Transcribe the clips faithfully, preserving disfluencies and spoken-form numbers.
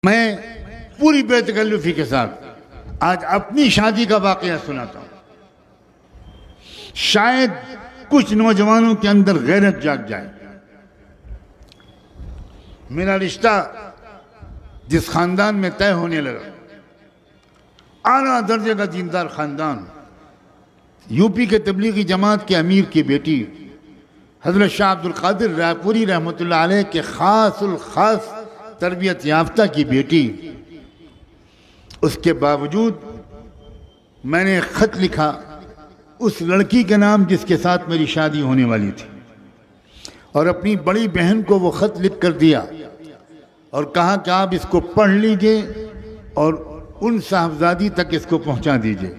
میں پوری بے تکلفی کے ساتھ آج اپنی شادی کا واقعہ سناتا ہوں. شاید کچھ نوجوانوں کے اندر غیرت جاگ جائے. میرا رشتہ جس خاندان میں طے ہونے لگا، اعلیٰ درجے کا دیندار خاندان، یو پی کے تبلیغی جماعت کے امیر کی بیٹی حضرت شاہ عبد القادر رائے پوری رحمۃ اللہ علیہ کے خاص الخاص تربیت یافتہ کی بیٹی. اس کے باوجود میں نے خط لکھا اس لڑکی کے نام جس کے ساتھ میری شادی ہونے والی تھی، اور اپنی بڑی بہن کو وہ خط لکھ کر دیا اور کہا کہ آپ اس کو پڑھ لیجئے اور ان صاحبزادی تک اس کو پہنچا دیجئے.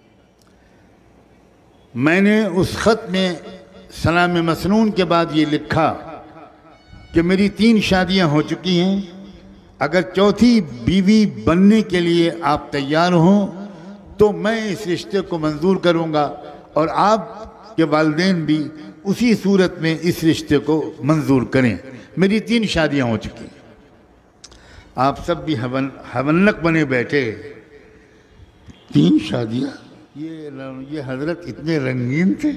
میں نے اس خط میں سلام مسنون کے بعد یہ لکھا کہ میری تین شادیاں ہو چکی ہیں، اگر چوتھی بیوی بننے کے لیے آپ تیار ہوں تو میں اس رشتے کو منظور کروں گا، اور آپ کے والدین بھی اسی صورت میں اس رشتے کو منظور کریں. میری تین شادیاں ہو چکی ہیں. آپ سب بھی حونق بنے بیٹھے. تین شادیاں؟ یہ یہ حضرت اتنے رنگین تھے.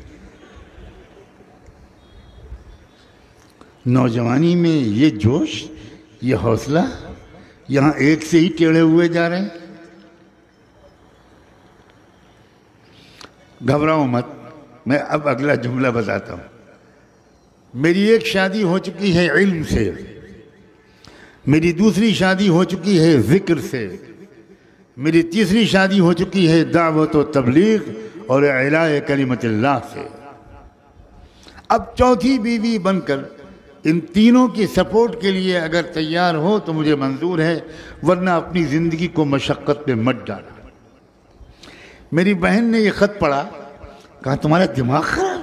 نوجوانی میں یہ جوش، یہ حوصلہ، یہاں ایک سے ہی ٹیڑھے ہوئے جا رہے ہیں. گھبراؤ مت، میں اب اگلا جملہ بتاتا ہوں. میری ایک شادی ہو چکی ہے علم سے، میری دوسری شادی ہو چکی ہے ذکر سے، میری تیسری شادی ہو چکی ہے دعوت و تبلیغ اور اعلاء کلمت اللہ سے. اب چوتھی بیوی بن کر ان تینوں کی سپورٹ کے لیے اگر تیار ہو تو مجھے منظور ہے، ورنہ اپنی زندگی کو مشقت میں مت ڈالا. میری بہن نے یہ خط پڑھا، کہا تمہارا دماغ خراب،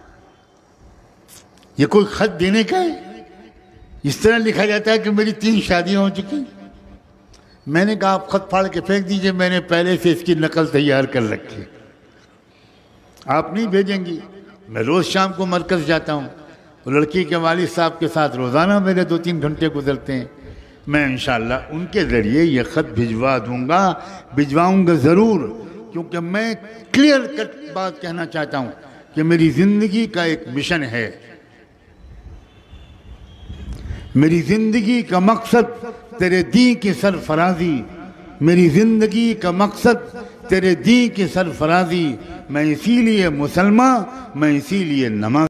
یہ کوئی خط دینے کا ہے؟ اس طرح لکھا جاتا ہے کہ میری تین شادیاں ہو چکی. میں نے کہا آپ خط پھاڑ کے پھینک دیجئے، میں نے پہلے سے اس کی نقل تیار کر رکھی. آپ نہیں بھیجیں گی؟ میں روز شام کو مرکز جاتا ہوں، لڑکی کے والد صاحب کے ساتھ روزانہ میرے دو تین گھنٹے گزرتے ہیں. میں انشاءاللہ ان کے ذریعے یہ خط بھجوا دوں گا، بھجواؤں گا ضرور، کیونکہ میں کلیئر کٹ بات کہنا چاہتا ہوں کہ میری زندگی کا ایک مشن ہے. میری زندگی کا مقصد تیرے دین کی سرفرازی، میری زندگی کا مقصد تیرے دین کی سرفرازی. میں اسی لیے مسلمان، میں اسی لیے نماز